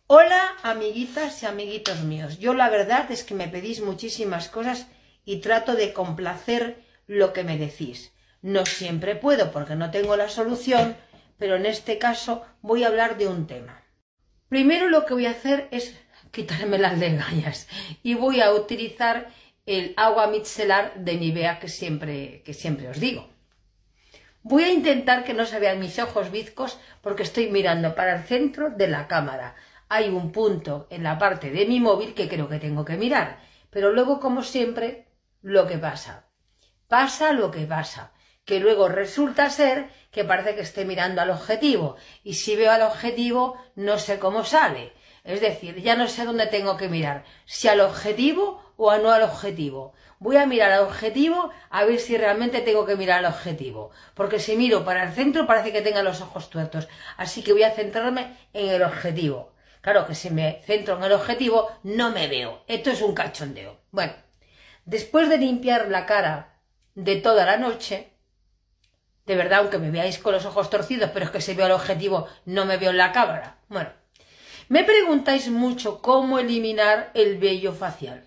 Hola, amiguitas y amiguitos míos. Yo la verdad es que me pedís muchísimas cosas y trato de complacer lo que me decís. No siempre puedo porque no tengo la solución, pero en este caso voy a hablar de un tema. Primero lo que voy a hacer es quitarme las legañas y voy a utilizar el agua micelar de Nivea que siempre os digo. Voy a intentar que no se vean mis ojos bizcos porque estoy mirando para el centro de la cámara. Hay un punto en la parte de mi móvil que creo que tengo que mirar, pero luego, como siempre, lo que pasa. Pasa lo que pasa, que luego resulta ser que parece que esté mirando al objetivo, y si veo al objetivo no sé cómo sale. Es decir, ya no sé dónde tengo que mirar, si al objetivo o a no al objetivo. Voy a mirar al objetivo a ver si realmente tengo que mirar al objetivo, porque si miro para el centro parece que tenga los ojos tuertos, así que voy a centrarme en el objetivo. Claro que si me centro en el objetivo no me veo, esto es un cachondeo. Bueno, después de limpiar la cara de toda la noche, de verdad, aunque me veáis con los ojos torcidos, pero es que si veo el objetivo no me veo en la cámara. Bueno, me preguntáis mucho cómo eliminar el vello facial.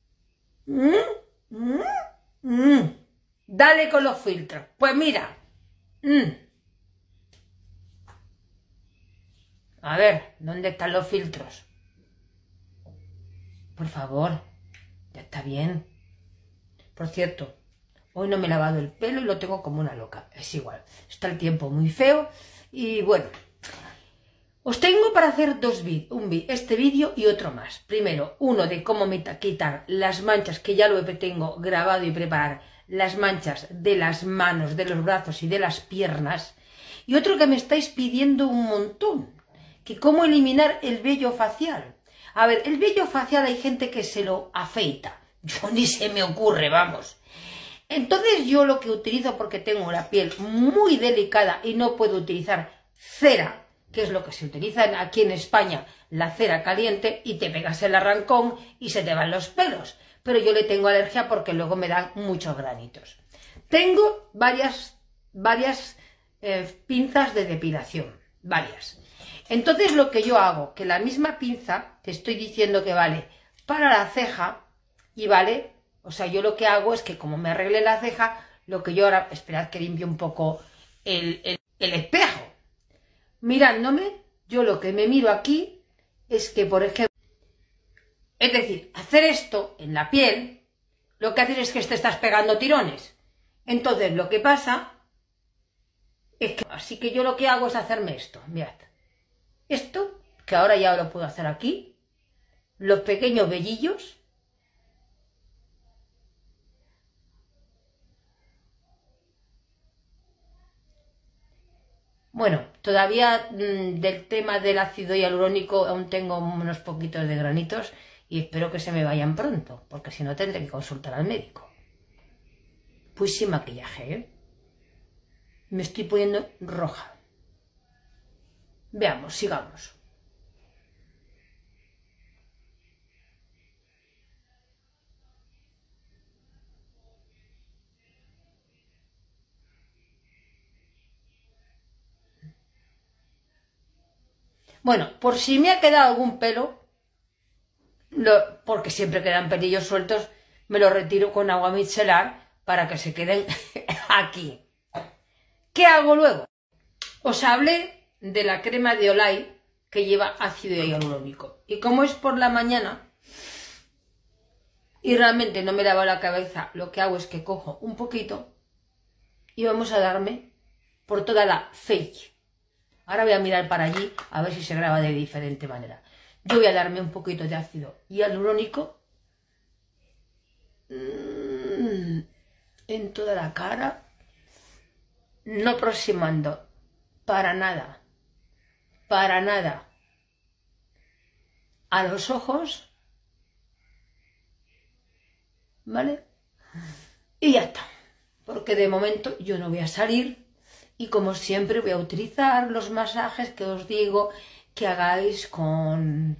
Dale con los filtros. Pues mira. A ver, ¿dónde están los filtros? Por favor, ya está bien. Por cierto, hoy no me he lavado el pelo y lo tengo como una loca. Es igual, está el tiempo muy feo y bueno. Os tengo para hacer este vídeo y otro más. Primero, uno de cómo quitar las manchas, que ya lo tengo grabado y preparar, las manchas de las manos, de los brazos y de las piernas. Y otro que me estáis pidiendo un montón, que cómo eliminar el vello facial. A ver, el vello facial hay gente que se lo afeita. Yo ni se me ocurre, vamos. Entonces yo lo que utilizo, porque tengo la piel muy delicada y no puedo utilizar cera, que es lo que se utiliza aquí en España, la cera caliente, y te pegas el arrancón y se te van los pelos. Pero yo le tengo alergia porque luego me dan muchos granitos. Tengo varias pinzas de depilación, varias. Entonces lo que yo hago, que la misma pinza, te estoy diciendo que vale para la ceja y vale, o sea, yo lo que hago es que como me arregle la ceja, lo que yo ahora, esperad que limpie un poco el espejo. Mirándome, yo lo que me miro aquí es que, por ejemplo, es decir, hacer esto en la piel, lo que haces es que te estás pegando tirones. Entonces lo que pasa es que, así que yo lo que hago es hacerme esto, mirad. Esto, que ahora ya lo puedo hacer aquí, los pequeños vellillos. Bueno, todavía del tema del ácido hialurónico aún tengo unos poquitos de granitos y espero que se me vayan pronto, porque si no tendré que consultar al médico. Pues sin maquillaje, ¿eh? Me estoy poniendo roja. Veamos, sigamos. Bueno, por si me ha quedado algún pelo, porque siempre quedan pelillos sueltos, me lo retiro con agua micelar para que se queden aquí. ¿Qué hago luego? Os hablé de la crema de Olay que lleva ácido hialurónico. Y como es por la mañana y realmente no me lavo la cabeza, lo que hago es que cojo un poquito y vamos a darme por toda la face. Ahora voy a mirar para allí a ver si se graba de diferente manera. Yo voy a darme un poquito de ácido hialurónico en toda la cara, no aproximando para nada a los ojos, ¿vale? Y ya está, porque de momento yo no voy a salir y como siempre voy a utilizar los masajes que os digo que hagáis con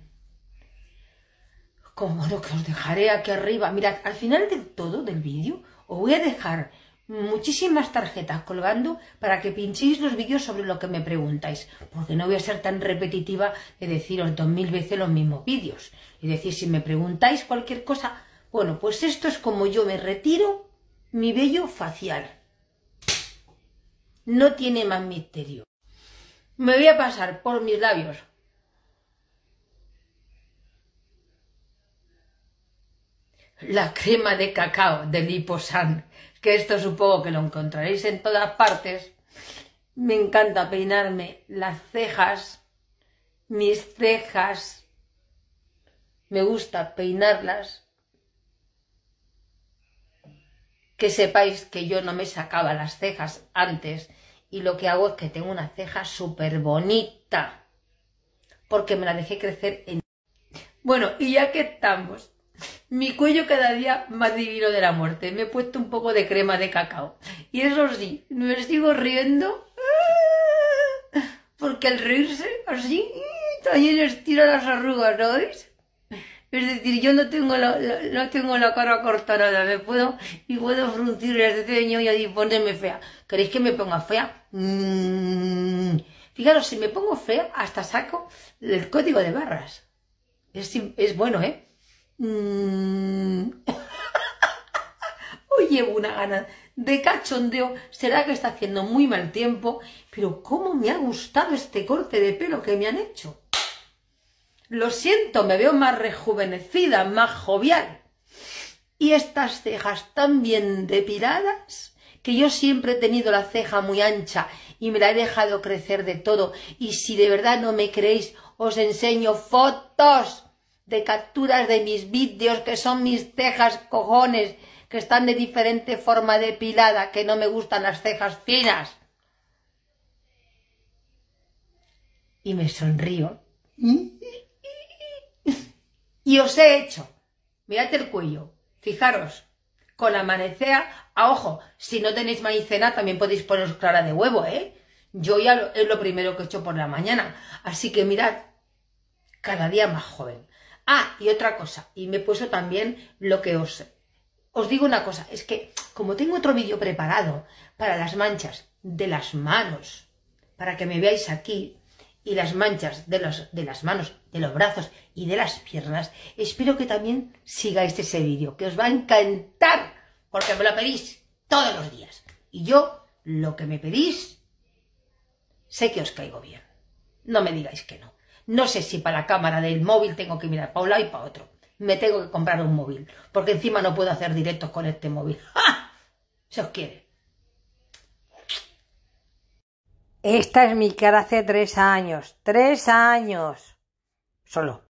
lo que os dejaré aquí arriba. Mirad, al final del todo del vídeo os voy a dejar muchísimas tarjetas colgando para que pinchéis los vídeos sobre lo que me preguntáis, porque no voy a ser tan repetitiva de deciros 2000 veces los mismos vídeos. Es decir, si me preguntáis cualquier cosa, bueno, pues esto es como yo me retiro mi vello facial. No tiene más misterio. Me voy a pasar por mis labios la crema de cacao de Liposan, que esto supongo que lo encontraréis en todas partes. Me encanta peinarme las cejas, mis cejas. Me gusta peinarlas. Que sepáis que yo no me sacaba las cejas antes y lo que hago es que tengo una ceja súper bonita porque me la dejé crecer en... Bueno, y ya que estamos, mi cuello cada día más divino de la muerte. Me he puesto un poco de crema de cacao. Y eso sí, me sigo riendo porque al reírse así también estira las arrugas, ¿no veis? Es decir, yo no tengo la cara cortada, puedo fruncir el ceño y ponerme fea. ¿Queréis que me ponga fea? Fijaros, si me pongo fea, hasta saco el código de barras. Es bueno, ¿eh? Hoy llevo una gana de cachondeo. Será que está haciendo muy mal tiempo, pero cómo me ha gustado este corte de pelo que me han hecho. Lo siento, me veo más rejuvenecida, más jovial. Y estas cejas tan bien depiladas, que yo siempre he tenido la ceja muy ancha y me la he dejado crecer de todo. Y si de verdad no me creéis, os enseño fotos de capturas de mis vídeos, que son mis cejas, cojones, que están de diferente forma depilada, que no me gustan las cejas finas. Y me sonrío. Y os he hecho, mirad el cuello, fijaros, con la maicena, ojo, si no tenéis maicena también podéis poneros clara de huevo, ¿eh? Yo ya es lo primero que he hecho por la mañana, así que mirad, cada día más joven. Ah, y otra cosa, y me he puesto también lo que os digo una cosa, es que como tengo otro vídeo preparado para las manchas de las manos, para que me veáis aquí, y las manchas de las manos, de los brazos y de las piernas, espero que también sigáis ese vídeo, que os va a encantar, porque me lo pedís todos los días. Y yo, lo que me pedís, sé que os caigo bien. No me digáis que no. No sé si para la cámara del móvil tengo que mirar para un lado y para otro. Me tengo que comprar un móvil, porque encima no puedo hacer directos con este móvil. ¡Ja! Se os quiere. Esta es mi cara hace 3 años. 3 años. Solo.